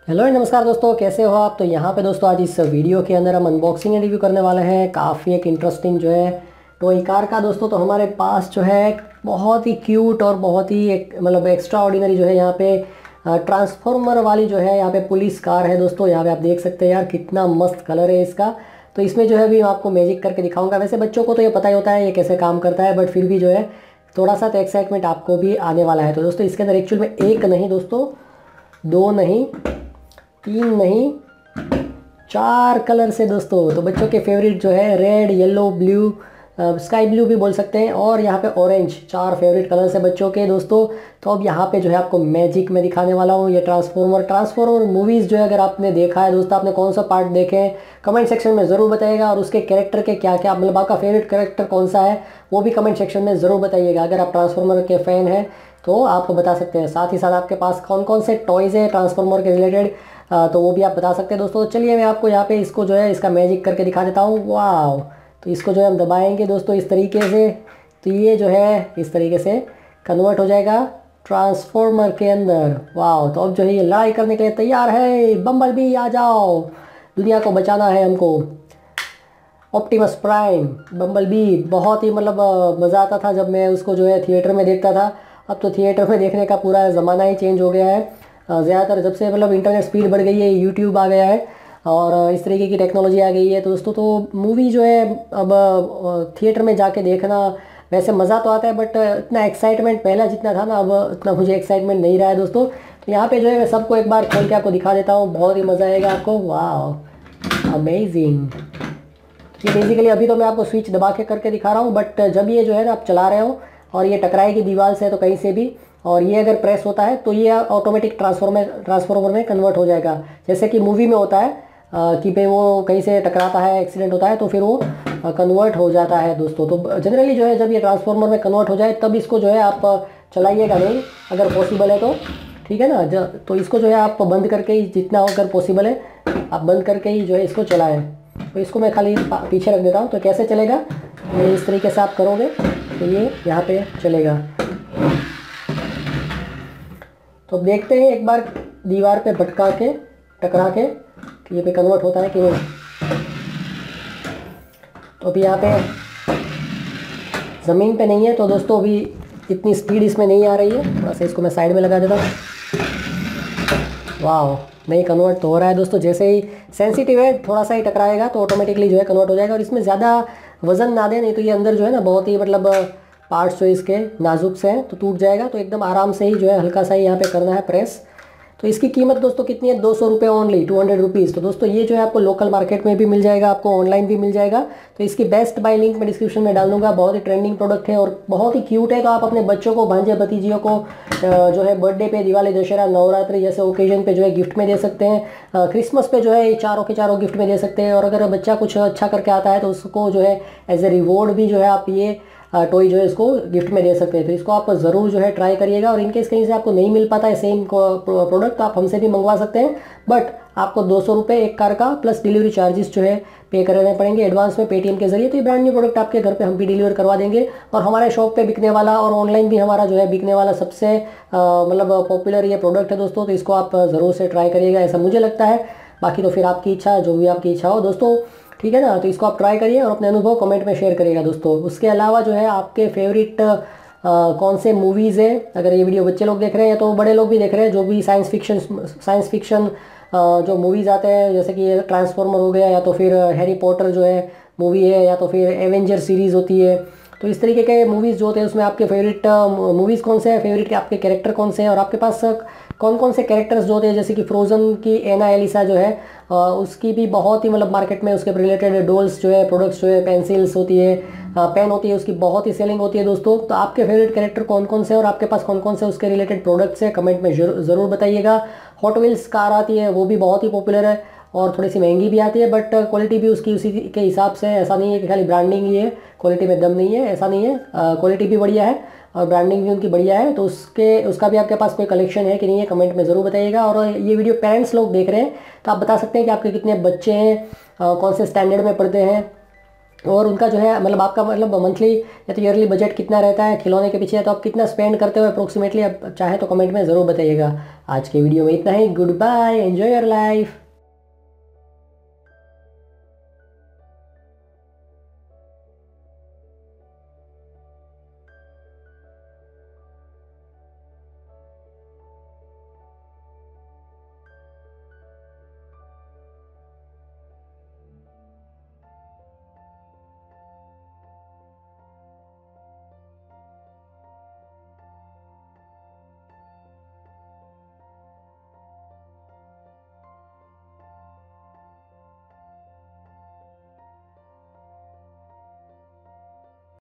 Hello नमस्कार दोस्तों, कैसे हो आप। तो यहाँ पे दोस्तों आज इस वीडियो के अंदर हम अनबॉक्सिंग एंड रिव्यू करने वाले हैं काफ़ी एक इंटरेस्टिंग जो है टॉय कार का। दोस्तों तो हमारे पास जो है बहुत ही क्यूट और बहुत ही एक मतलब एक्स्ट्रा ऑर्डिनरी जो है यहाँ पे ट्रांसफॉर्मर वाली जो है यहाँ पे पुलिस कार है। दोस्तों यहाँ पे आप देख सकते हैं यार कितना मस्त कलर है इसका। तो इसमें जो है अभी मैं आपको मैजिक करके दिखाऊंगा। वैसे बच्चों को तो ये पता ही होता है ये कैसे काम करता है, बट फिर भी जो है थोड़ा सा तो एक्साइटमेंट आपको भी आने वाला है। तो दोस्तों इसके अंदर एक्चुअल में एक नहीं दोस्तों, दो नहीं, तीन नहीं, चार कलर से दोस्तों। तो बच्चों के फेवरेट जो है red, yellow, blue, sky blue भी बोल सकते हैं, और यहाँ पे ऑरेंज, चार फेवरेट कलर से बच्चों के दोस्तों। तो अब यहाँ पे जो है आपको मैजिक में दिखाने वाला हूँ ये ट्रांसफॉर्मर मूवीज़ जो है अगर आपने देखा है दोस्तों, आपने कौन सा पार्ट देखे हैं कमेंट सेक्शन में ज़रूर बताइएगा। और उसके कैरेक्टर के क्या क्या मतलब आपका फेवरेट कैरेक्टर कौन सा है वो भी कमेंट सेक्शन में ज़रूर बताइएगा। अगर आप ट्रांसफॉर्मर के फ़ैन हैं तो आप बता सकते हैं। साथ ही साथ आपके पास कौन कौन से टॉयज़ है ट्रांसफॉर्मर के रिलेटेड तो वो भी आप बता सकते हैं दोस्तों। चलिए मैं आपको यहाँ पे इसको जो है इसका मैजिक करके दिखा देता हूँ। वाह, तो इसको जो है हम दबाएंगे दोस्तों इस तरीके से, तो ये जो है इस तरीके से कन्वर्ट हो जाएगा ट्रांसफॉर्मर के अंदर। वाह, तो अब जो है ये लड़ाई करने के लिए तैयार है। बम्बल बी आ जाओ, दुनिया को बचाना है हमको। ऑप्टिमस प्राइम, बम्बल बी, बहुत ही मतलब मज़ा आता था जब मैं उसको जो है थिएटर में देखता था। अब तो थिएटर में देखने का पूरा ज़माना ही चेंज हो गया है। ज़्यादातर जब से मतलब इंटरनेट स्पीड बढ़ गई है, यूट्यूब आ गया है और इस तरीके की टेक्नोलॉजी आ गई है तो दोस्तों तो मूवी जो है अब थिएटर में जाके देखना वैसे मज़ा तो आता है, बट इतना एक्साइटमेंट पहला जितना था ना अब इतना मुझे एक्साइटमेंट नहीं रहा है दोस्तों। तो यहाँ पे जो है मैं सबको एक बार खोल के आपको दिखा देता हूँ, बहुत ही मज़ा आएगा आपको। वाह, अमेजिंग। ये बेसिकली अभी तो मैं आपको स्विच दबा के करके दिखा रहा हूँ, बट जब ये जो है ना आप चला रहे हो और ये टकराएगी दीवार से तो कहीं से भी, और ये अगर प्रेस होता है तो ये ऑटोमेटिक ट्रांसफॉर्मर में कन्वर्ट हो जाएगा। जैसे कि मूवी में होता है कि भाई वो कहीं से टकराता है, एक्सीडेंट होता है तो फिर वो कन्वर्ट हो जाता है दोस्तों। तो जनरली जो है जब ये ट्रांसफॉर्मर में कन्वर्ट हो जाए तब इसको जो है आप चलाइएगा नहीं, अगर पॉसिबल है तो, ठीक है ना। तो इसको जो है आप बंद करके ही, जितना अगर पॉसिबल है आप बंद करके ही जो है इसको चलाएँ। तो इसको मैं खाली पीछे रख देता हूँ। तो कैसे चलेगा, ये इस तरीके से आप करोगे तो ये यहाँ पे चलेगा। तो देखते हैं एक बार दीवार पे भटका के टकरा के कि ये पे कन्वर्ट होता है कि नहीं। तो अभी यहाँ पे ज़मीन पे नहीं है तो दोस्तों अभी इतनी स्पीड इसमें नहीं आ रही है। थोड़ा सा इसको मैं साइड में लगा देता हूँ। वाह, नहीं कन्वर्ट तो हो रहा है दोस्तों। जैसे ही सेंसिटिव है, थोड़ा सा ही टकराएगा तो ऑटोमेटिकली जो है कन्वर्ट हो जाएगा। और इसमें ज़्यादा वज़न ना दें, नहीं तो ये अंदर जो है ना बहुत ही मतलब पार्ट्स जो इसके नाजुक से हैं तो टूट जाएगा। तो एकदम आराम से ही जो है हल्का सा ही यहाँ पे करना है प्रेस। तो इसकी कीमत दोस्तों कितनी है, 200 रुपये ओनली, 200 रुपीज़। तो दोस्तों ये जो है आपको लोकल मार्केट में भी मिल जाएगा, आपको ऑनलाइन भी मिल जाएगा। तो इसकी बेस्ट बाय लिंक मैं डिस्क्रिप्शन में डाल दूंगा। बहुत ही ट्रेंडिंग प्रोडक्ट है और बहुत ही क्यूट है। तो आप अपने बच्चों को, भांजे भतीजियों को जो है बर्थडे पे, दिवाली, दशहरा, नवरात्रि जैसे ओकेजन पे जो है गिफ्ट में दे सकते हैं। क्रिसमस पे जो है चारों के चारों गिफ्ट में दे सकते हैं। और अगर बच्चा कुछ अच्छा करके आता है तो उसको जो है एज ए रिवॉर्ड भी जो है आप ये टॉय जो है इसको गिफ्ट में दे सकते हैं। तो इसको आप ज़रूर जो है ट्राई करिएगा। और इनकेस कहीं से आपको नहीं मिल पाता है सेम प्रोडक्ट तो आप हमसे भी मंगवा सकते हैं, बट आपको 200 रुपये एक कार का प्लस डिलीवरी चार्जेस जो है पे करने पड़ेंगे एडवांस में पेटीएम के जरिए। तो ये ब्रांड न्यू प्रोडक्ट आपके घर पे हम भी डिलीवर करवा देंगे। और हमारे शॉप पे बिकने वाला और ऑनलाइन भी हमारा जो है बिकने वाला सबसे मतलब पॉपुलर ये प्रोडक्ट है दोस्तों। तो इसको आप ज़रूर से ट्राई करिएगा, ऐसा मुझे लगता है। बाकी तो फिर आपकी इच्छा, जो भी आपकी इच्छा हो दोस्तों, ठीक है ना। तो इसको आप ट्राई करिए और अपने अनुभव कमेंट में शेयर करिएगा दोस्तों। उसके अलावा जो है आपके फेवरेट कौन से मूवीज़ है, अगर ये वीडियो बच्चे लोग देख रहे हैं तो बड़े लोग भी देख रहे हैं, जो भी साइंस फिक्शन जो मूवीज़ आते हैं, जैसे कि ट्रांसफॉर्मर हो गया, या तो फिर हैरी पॉटर जो है मूवी है, या तो फिर एवेंजर सीरीज़ होती है। तो इस तरीके के मूवीज़ जो होते हैं उसमें आपके फेवरेट मूवीज़ कौन से हैं, फेवरेट आपके कैरेक्टर कौन से हैं, और आपके पास कौन कौन से कैरेक्टर्स जो होते हैं, जैसे कि फ्रोज़न की एना एलिसा जो है उसकी भी बहुत ही मतलब मार्केट में उसके रिलेटेड डॉल्स जो है, प्रोडक्ट्स जो है, पेंसिल्स होती है, पेन होती है, उसकी बहुत ही सेलिंग होती है दोस्तों। तो आपके फेवरेट कैरेक्टर कौन कौन से और आपके पास कौन कौन से उसके रिलेटेड प्रोडक्ट्स है कमेंट में ज़रूर बताइएगा। हॉट व्हील्स कार आती है, वो भी बहुत ही पॉपुलर है और थोड़ी सी महंगी भी आती है, बट क्वालिटी भी उसकी उसी के हिसाब से है। ऐसा नहीं है कि खाली ब्रांडिंग ही है, क्वालिटी में दम नहीं है, ऐसा नहीं है। क्वालिटी भी बढ़िया है और ब्रांडिंग भी उनकी बढ़िया है। तो उसका भी आपके पास कोई कलेक्शन है कि नहीं है कमेंट में ज़रूर बताइएगा। और ये वीडियो पेरेंट्स लोग देख रहे हैं तो आप बता सकते हैं कि आपके कितने बच्चे हैं, कौन से स्टैंडर्ड में पढ़ते हैं, और उनका जो है मतलब आपका मतलब मंथली या तो ईयरली बजट कितना रहता है खिलौने के पीछे, तो आप कितना स्पेंड करते हो अप्रोक्सीमेटली, आप चाहे तो कमेंट में ज़रूर बताइएगा। आज के वीडियो में इतना ही। Goodbye, enjoy your life.